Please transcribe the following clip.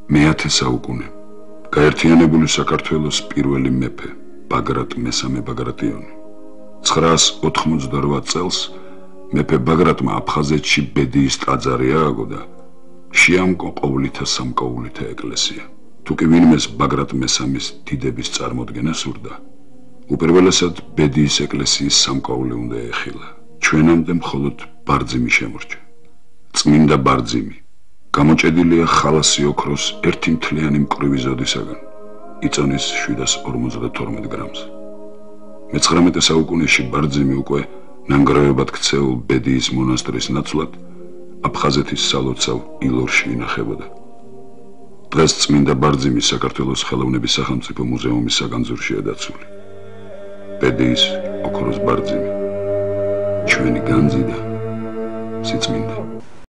მეათე საუკუნე გაერთიანებული საქართველოს პირველი მეფე ბაგრატ მესამე ბაგრატიონი 988 წელს მეფე ბაგრატმა აფხაზეთში ბედიის ტაძარი ააგო და შეამკო ყოვლითა სამკოულითა ეკლესია. თუ კი ვინმეს ბაგრატ მესამის დიდების წარმოდგენა სურდა, უპირველესად ბედიის ეკლესიის სამკაული უნდა ეხილა. ჩვენამდე მხოლოდ ბარძიმი შემორჩა. წმინდა ბარძიმი გამოჭედილია ხალასი ოქროს ერთი მთლიანი მკვრივი ზოდისაგან, იწონის 752 გრამს. მე-19 საუკუნეში ბარძიმი უკვე ნანგრევებად ქცეულ ბედიის მონასტრის ნაცვლად აფხაზეთის სალოცავ ილორში ინახებოდა. დღეს წმინდა ბარძიმი საქართველოს ხელოვნების სახელმწიფო მუზეუმის საგანძურშია დაცული. ბედიის ოქროს ბარძიმი ჩვენი განძი და სიწმინდე.